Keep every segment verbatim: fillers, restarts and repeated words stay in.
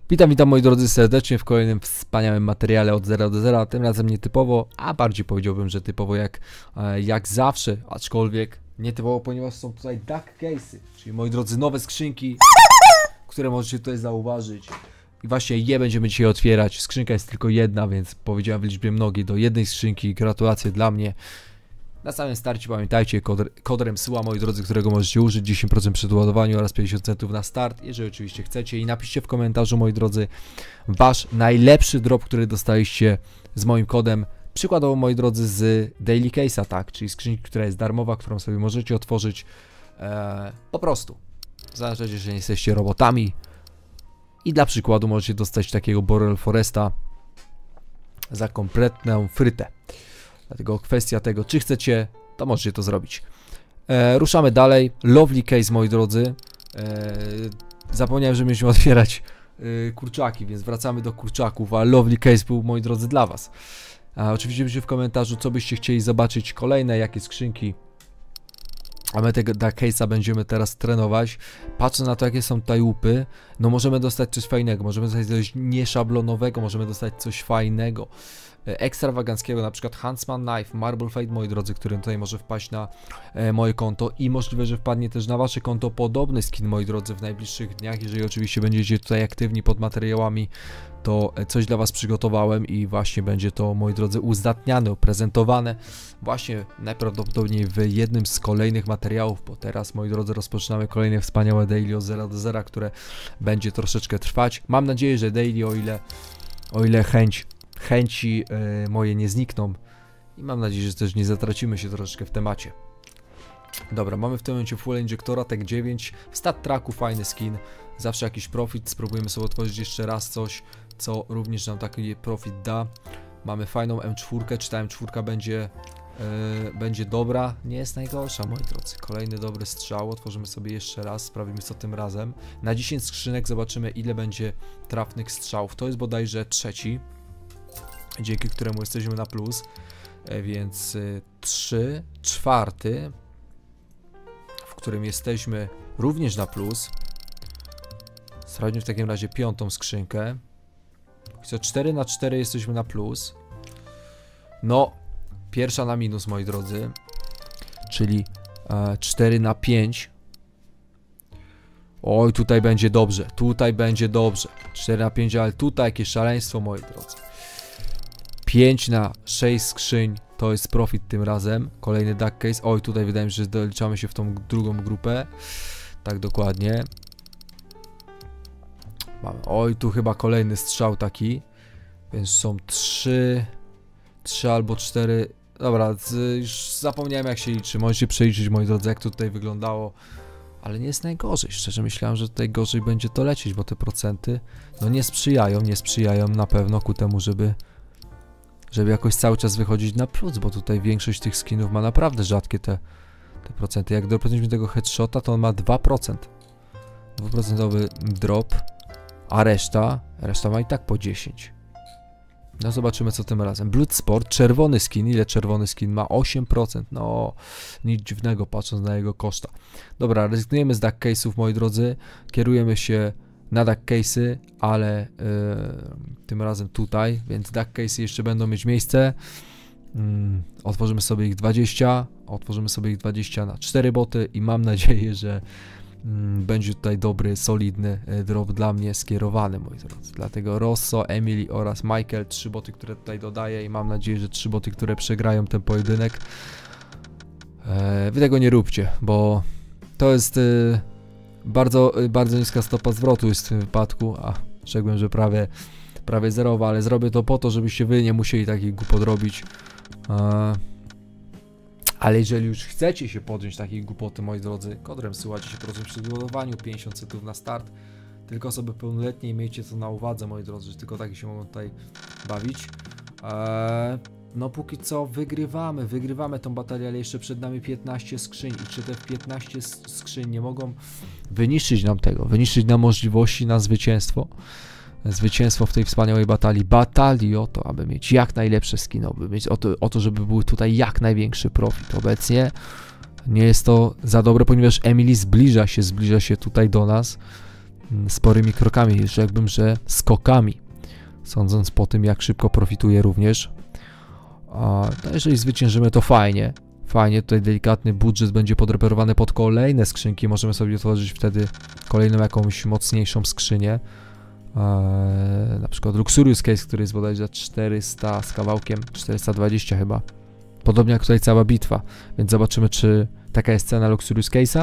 Witam, witam moi drodzy serdecznie w kolejnym wspaniałym materiale od zera do zera, tym razem nietypowo, a bardziej powiedziałbym, że typowo jak, jak zawsze, aczkolwiek nietypowo, ponieważ są tutaj duck case'y, czyli moi drodzy nowe skrzynki, które możecie tutaj zauważyć i właśnie je będziemy dzisiaj otwierać. Skrzynka jest tylko jedna, więc powiedziałem w liczbie mnogiej do jednej skrzynki, gratulacje dla mnie. Na samym starcie pamiętajcie, kod, kod REMSUA, moi drodzy, którego możecie użyć, dziesięć procent przy doładowaniu oraz pięćdziesiąt centów na start, jeżeli oczywiście chcecie. I napiszcie w komentarzu, moi drodzy, wasz najlepszy drop, który dostaliście z moim kodem. Przykładowo, moi drodzy, z Daily Case'a, tak, czyli skrzynki, która jest darmowa, którą sobie możecie otworzyć e, po prostu. Zależy, że nie jesteście robotami. I dla przykładu możecie dostać takiego Boreal Foresta za kompletną frytę. Dlatego kwestia tego, czy chcecie, to możecie to zrobić. E, ruszamy dalej. Lovely case, moi drodzy. E, zapomniałem, że mieliśmy otwierać e, kurczaki, więc wracamy do kurczaków, a lovely case był, moi drodzy, dla was. A oczywiście piszcie w komentarzu, co byście chcieli zobaczyć kolejne, jakie skrzynki. A my tego case'a będziemy teraz trenować. Patrzę na to, jakie są tutaj łupy. No możemy dostać coś fajnego, możemy dostać coś nieszablonowego, możemy dostać coś fajnego, ekstrawaganckiego, na przykład Huntsman Knife, Marble Fate, moi drodzy, który tutaj może wpaść na e, moje konto i możliwe, że wpadnie też na wasze konto podobny skin, moi drodzy, w najbliższych dniach. Jeżeli oczywiście będziecie tutaj aktywni pod materiałami, to coś dla was przygotowałem i właśnie będzie to, moi drodzy, uzdatniane, prezentowane właśnie najprawdopodobniej w jednym z kolejnych materiałów, bo teraz, moi drodzy, rozpoczynamy kolejne wspaniałe daily od zera do zera, które będzie troszeczkę trwać. Mam nadzieję, że daily, o ile, o ile chęć chęci y, moje nie znikną i mam nadzieję, że też nie zatracimy się troszeczkę w temacie. Dobra, mamy w tym momencie Full Injectora, Tech dziewięć, w Stat Tracku fajny skin, zawsze jakiś profit, spróbujemy sobie otworzyć jeszcze raz coś, co również nam taki profit da. Mamy fajną M cztery, czy ta M cztery będzie, y, będzie dobra, nie jest najgorsza, moi drodzy. Kolejny dobry strzał, otworzymy sobie jeszcze raz, sprawimy co tym razem. Na dziesięć skrzynek zobaczymy, ile będzie trafnych strzałów, to jest bodajże trzeci, dzięki któremu jesteśmy na plus, więc trzy, czwarty, w którym jesteśmy również na plus. Sprawdźmy w takim razie piątą skrzynkę. Co cztery na cztery jesteśmy na plus. No, pierwsza na minus, moi drodzy, czyli e, cztery na pięć. Oj, tutaj będzie dobrze, tutaj będzie dobrze. cztery na pięć, ale tutaj jakieś szaleństwo, moi drodzy. pięć na sześć skrzyń to jest profit tym razem. Kolejny duck case. Oj, tutaj wydaje mi się, że doliczamy się w tą drugą grupę. Tak dokładnie. Mamy. Oj, tu chyba kolejny strzał taki. Więc są trzy, trzy albo cztery. Dobra, już zapomniałem, jak się liczy. Możecie przeliczyć, moi drodzy, jak to tutaj wyglądało. Ale nie jest najgorzej. Szczerze myślałem, że tutaj gorzej będzie to lecieć, bo te procenty no nie sprzyjają, nie sprzyjają na pewno ku temu, żeby żeby jakoś cały czas wychodzić na plus, bo tutaj większość tych skinów ma naprawdę rzadkie te, te procenty. Jak doprowadzimy tego headshota, to on ma dwa procent. dwa procent drop, a reszta, reszta ma i tak po dziesięć. No zobaczymy, co tym razem. Bloodsport, czerwony skin, ile czerwony skin ma? osiem procent, no nic dziwnego, patrząc na jego koszta. Dobra, rezygnujemy z duck case'ów, moi drodzy, kierujemy się na duck case'y, ale yy, tym razem tutaj, więc duck case'y jeszcze będą mieć miejsce. Yy, otworzymy sobie ich dwadzieścia, otworzymy sobie ich dwadzieścia na cztery boty i mam nadzieję, że yy, będzie tutaj dobry, solidny yy, drop dla mnie skierowany, moi drodzy. Dlatego Rosso, Emily oraz Michael, trzy boty, które tutaj dodaję i mam nadzieję, że trzy boty, które przegrają ten pojedynek. Yy, wy tego nie róbcie, bo to jest... Yy, Bardzo, bardzo niska stopa zwrotu jest w tym wypadku, a rzekłbym, że prawie, prawie zerowa, ale zrobię to po to, żebyście wy nie musieli takich głupot robić. Eee, ale jeżeli już chcecie się podjąć takiej głupoty, moi drodzy, kod REMSUA dziesięć procent przy doładowaniu, pięćdziesiąt centów na start. Tylko osoby pełnoletnie, miejcie to na uwadze, moi drodzy, że tylko takie się mogą tutaj bawić. Eee, No póki co wygrywamy, wygrywamy tą batalię, ale jeszcze przed nami piętnaście skrzyń i czy te piętnaście skrzyń nie mogą wyniszczyć nam tego, wyniszczyć nam możliwości na zwycięstwo, zwycięstwo w tej wspaniałej batalii, batalii o to, aby mieć jak najlepsze skiny, aby mieć o to, o to, żeby był tutaj jak największy profit. Obecnie nie jest to za dobre, ponieważ Emily zbliża się, zbliża się tutaj do nas. sporymi krokami, rzekłbym, że skokami, sądząc po tym, jak szybko profituje również. A, no jeżeli zwyciężymy, to fajnie. Fajnie, tutaj delikatny budżet będzie podreperowany pod kolejne skrzynki. Możemy sobie otworzyć wtedy kolejną jakąś mocniejszą skrzynię. Eee, na przykład Luxurious Case, który jest bodajże za czterysta z kawałkiem, czterysta dwadzieścia chyba. Podobnie jak tutaj cała bitwa. Więc zobaczymy, czy taka jest cena Luxurious Case'a.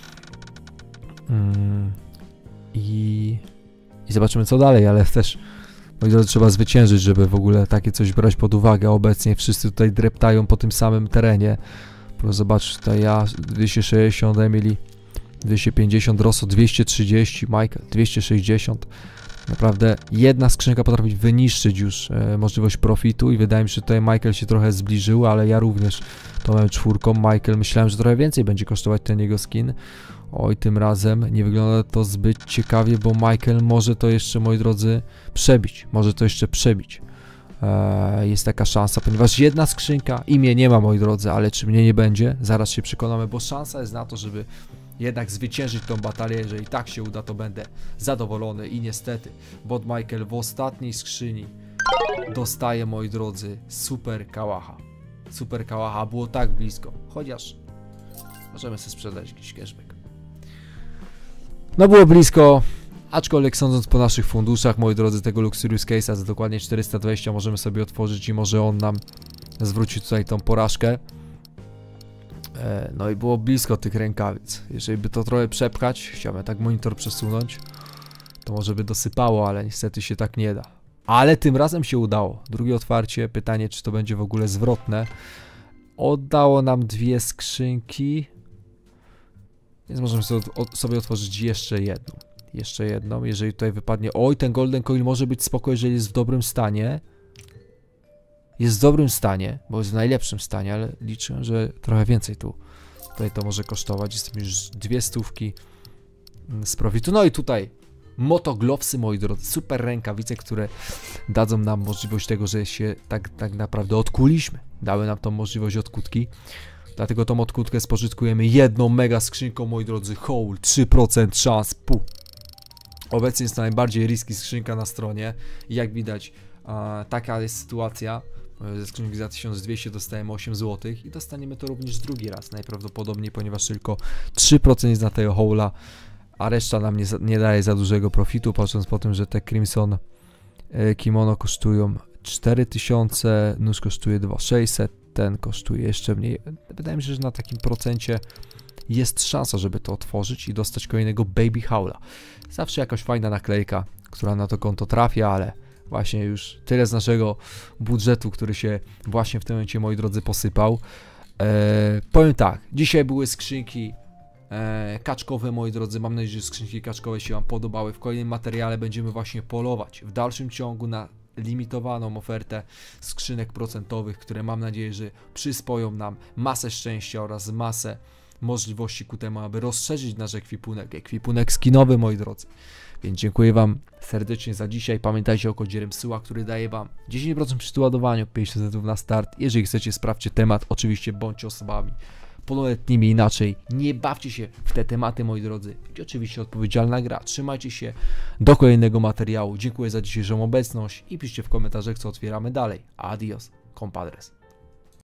Mm, i, I zobaczymy, co dalej, ale też moi drodzy, trzeba zwyciężyć, żeby w ogóle takie coś brać pod uwagę. Obecnie wszyscy tutaj dreptają po tym samym terenie. Proszę zobaczyć, tutaj ja dwieście sześćdziesiąt, Emily dwieście pięćdziesiąt, Rosso dwieście trzydzieści, Michael dwieście sześćdziesiąt. Naprawdę jedna skrzynka potrafi wyniszczyć już e, możliwość profitu i wydaje mi się, że tutaj Michael się trochę zbliżył, ale ja również to mam czwórką. Michael, myślałem, że trochę więcej będzie kosztować ten jego skin. Oj, tym razem nie wygląda to zbyt ciekawie, bo Michael może to jeszcze, moi drodzy, przebić. Może to jeszcze przebić. Eee, jest taka szansa, ponieważ jedna skrzynka, imię nie ma, moi drodzy, ale czy mnie nie będzie? Zaraz się przekonamy, bo szansa jest na to, żeby jednak zwyciężyć tą batalię. Jeżeli tak się uda, to będę zadowolony i niestety bot Michael w ostatniej skrzyni dostaje, moi drodzy, super kałacha. Super kałacha, było tak blisko, chociaż możemy sobie sprzedać jakiś cashback. No było blisko, aczkolwiek sądząc po naszych funduszach, moi drodzy, tego Luxurious Case'a za dokładnie czterysta dwadzieścia możemy sobie otworzyć i może on nam zwróci tutaj tą porażkę. E, no i było blisko tych rękawic. Jeżeli by to trochę przepchać, chciałbym tak monitor przesunąć, to może by dosypało, ale niestety się tak nie da. Ale tym razem się udało. Drugie otwarcie, pytanie, czy to będzie w ogóle zwrotne. Oddało nam dwie skrzynki. Więc możemy sobie otworzyć jeszcze jedną. Jeszcze jedną, jeżeli tutaj wypadnie... Oj, ten Golden Coil może być spoko, jeżeli jest w dobrym stanie. Jest w dobrym stanie, bo jest w najlepszym stanie, ale liczę, że trochę więcej tu. Tutaj to może kosztować. Jestem już dwie stówki z profitu. No i tutaj motoglowsy, moi drodzy. Super rękawice, które dadzą nam możliwość tego, że się tak, tak naprawdę odkuliśmy. Dały nam tą możliwość odkutki. Dlatego tą odkutkę spożytkujemy jedną mega skrzynką, moi drodzy. Hole, trzy procent szans, pu. Obecnie jest to najbardziej risky skrzynka na stronie. I jak widać, a, taka jest sytuacja. Ze skrzynki za tysiąc dwieście dostajemy osiem złotych i dostaniemy to również drugi raz najprawdopodobniej, ponieważ tylko trzy procent jest na tego hola, a reszta nam nie, nie daje za dużego profitu, patrząc po tym, że te Crimson e, kimono kosztują cztery tysiące, nóż kosztuje dwa tysiące sześćset, ten kosztuje jeszcze mniej. Wydaje mi się, że na takim procencie jest szansa, żeby to otworzyć i dostać kolejnego Baby Howla. Zawsze jakaś fajna naklejka, która na to konto trafia, ale właśnie już tyle z naszego budżetu, który się właśnie w tym momencie, moi drodzy, posypał. Eee, powiem tak, dzisiaj były skrzynki e, kaczkowe, moi drodzy. Mam nadzieję, że skrzynki kaczkowe się Wam podobały. W kolejnym materiale będziemy właśnie polować w dalszym ciągu na limitowaną ofertę skrzynek procentowych, które mam nadzieję, że przyspoją nam masę szczęścia oraz masę możliwości ku temu, aby rozszerzyć nasz ekwipunek, ekwipunek skinowy, moi drodzy. Więc dziękuję Wam serdecznie za dzisiaj. Pamiętajcie o kodzie REMSUA, który daje Wam dziesięć procent przy ładowaniu, pięćdziesiąt centów na start. Jeżeli chcecie, sprawdźcie temat. Oczywiście bądźcie osobami pełnoletnimi, inaczej nie bawcie się w te tematy, moi drodzy. I oczywiście odpowiedzialna gra. Trzymajcie się do kolejnego materiału. Dziękuję za dzisiejszą obecność i piszcie w komentarzach, co otwieramy dalej. Adios, compadres.